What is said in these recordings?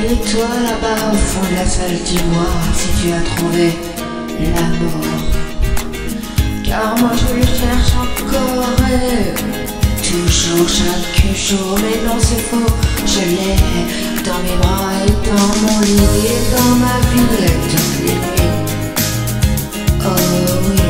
Et toi là-bas au fond de la salle, dis-moi si tu as trouvé l'amour. Car moi je le cherche encore et toujours chaque jour. Mais non c'est faux, je l'ai dans mes bras et dans mon lit et dans ma vie et toutes les nuits. Oh oui.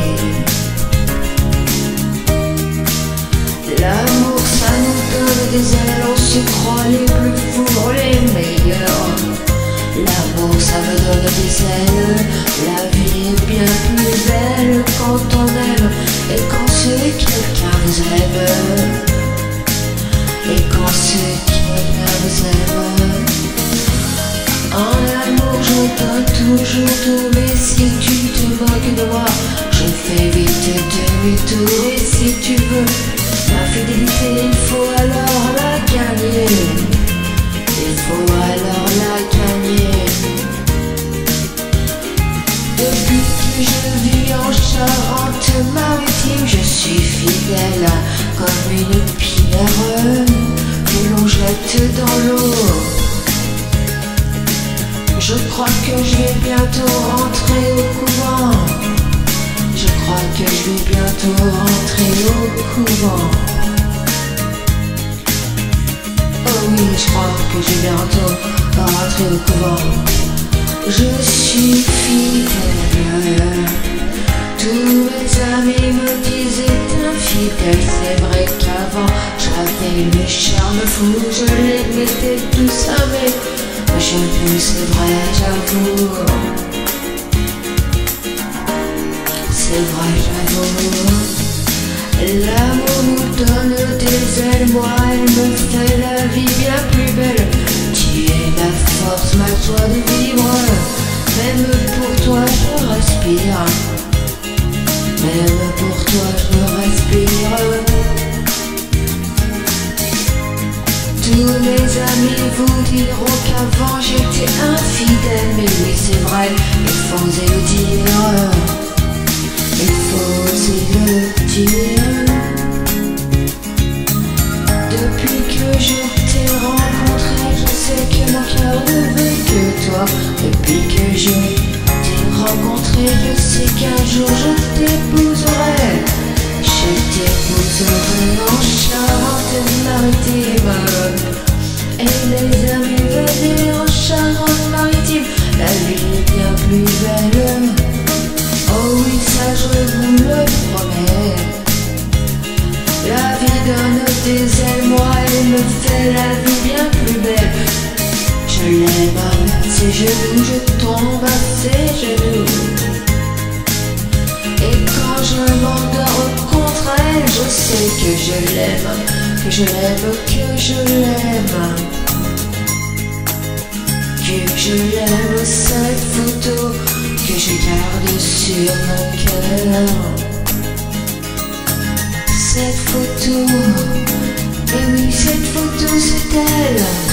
L'amour ça nous donne des ailes, on se croit les plus fous, les meilleurs. L'amour ça me donne des ailes, la vie est bien plus belle quand on aime et quand c'est quelqu'un vous aime. Et quand c'est quelqu'un vous aime. En amour je donne toujours tout, mais si tu te moques de moi, je fais vite demi-tour. Et si tu veux ma fidélité, il faut alors la gagner. Il faut alors la gagner. Depuis que je vis en Charente-Maritime, je suis fidèle comme une pierre que l'on jette dans l'eau. Je crois que je vais bientôt rentrer au couvent. Je crois que je vais bientôt rentrer au couvent. Oh oui, je crois que je vais bientôt rentrer au couvent. Je suis fidèle. Tous mes amis me disaient infidèle. C'est vrai qu'avant j'avais le charme fou. Je les mettais tous à mes genoux, c'est vrai, j'avoue. C'est vrai, j'avoue. L'amour nous donne des ailes, moi elle me fait la vie bien plus belle. Tu es ma force, ma joie de vivre. Même pour toi je respire. Même pour toi je respire. Tous mes amis vous diront qu'avant j'étais infidèle. Mais oui c'est vrai, il faut oser le dire. Il faut oser le dire. Depuis que je t'ai rencontré, je sais que mon cœur ne veut que toi. Depuis que je t'ai rencontré, je sais qu'un jour je t'épouserai. Je t'épouserai en Charente-Maritime. Et les amis venez en Charente-Maritime. La vie est bien plus belle. Oh oui, ça je vous le promets. La vie donne des ailes, moi elle me fait la vie bien plus belle. Je l'aime à ses genoux, je tombe à ses genoux. Et quand je m'endors contre elle, je sais que je l'aime, que je l'aime, que je l'aime. Que je l'aime, cette photo que je garde sur mon cœur. Cette photo, et oui cette photo c'est elle.